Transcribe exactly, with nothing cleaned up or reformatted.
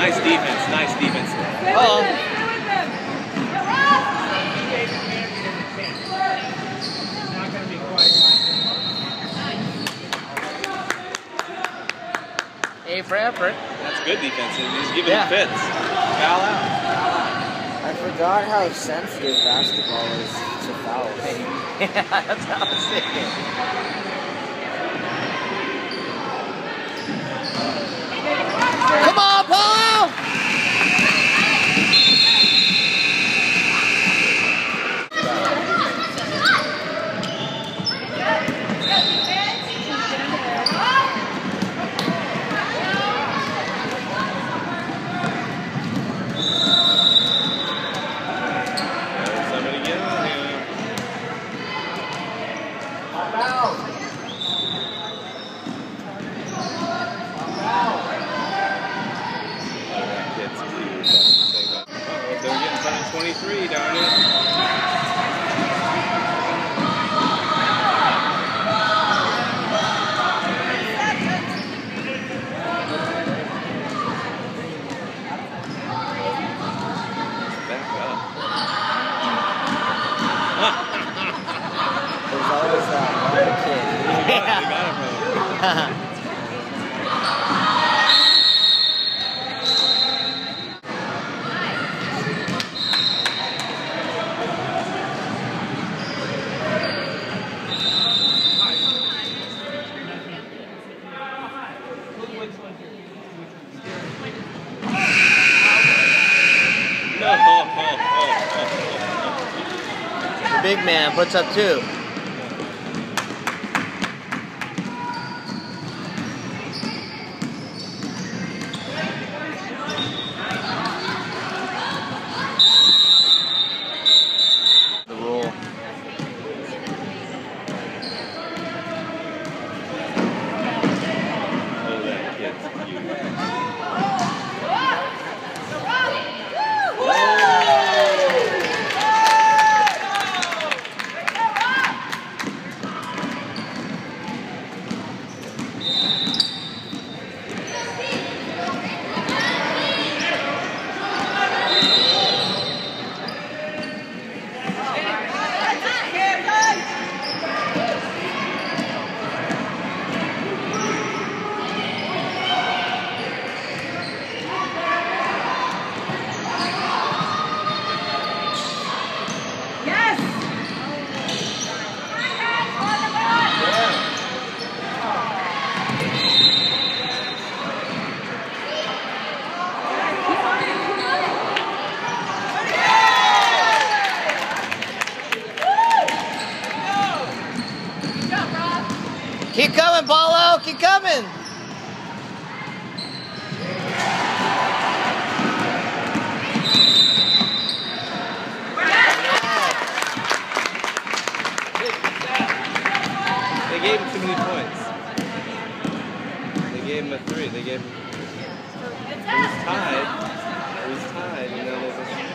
Nice defense. Nice defense. Uh-oh. A for effort. That's good defense. He's giving Yeah. him fits. Foul out. I forgot how sensitive basketball is to fouls. Yeah, that's how I was thinking. Come on, Paul! Somebody get on him. They're getting front of twenty-three, darn it. Back up. There's always that one kid. They got it, brother. The big man puts up two. The rule. Oh, that kid's cute. Keep coming, Paulo! Keep coming! They gave him too many points. They gave him a three. They gave him. It was tied. It was tied. You know, there's a